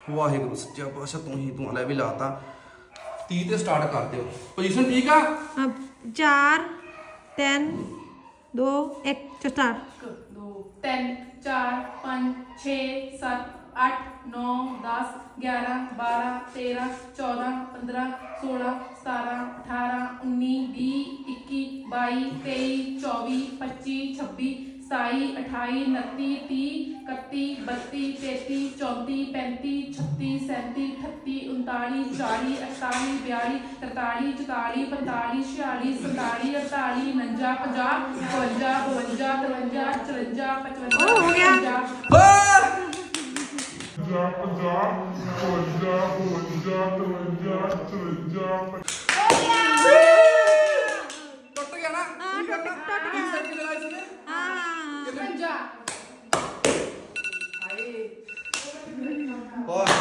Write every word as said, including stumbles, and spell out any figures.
वाहिगुरू सच्चा पातशाह तू ही तू अले भी लाता तीह ते स्टार्ट कर दो पोजीशन ठीक आ अब चार तीन दो एक स्टार्ट दो तीन चार पाँच छः सात आठ नौ दस ग्यारह बारह तेरह चौदह पंद्रह सोलह सतारह अठारह उन्नीस बीस इक्कीस बाईस तेईस चौबीस पच्चीस छब्बीस सताई अठाई उनतीस तीस इकतीस बत्तीस तैंतीस चौंतीस पैंतीस छत्तीस सैंतीस अठत्तीस उनतालीस चालीस अड़तालीस बयालीस तरतालीस चौतालीस पैंतालीस छियालीस सैंतालीस अड़तालीस उनंजा पचास बवंजा बवंजा तरवंजा चुरंजा पचवंजा पंजाब पंजाब पंजाब पंजाब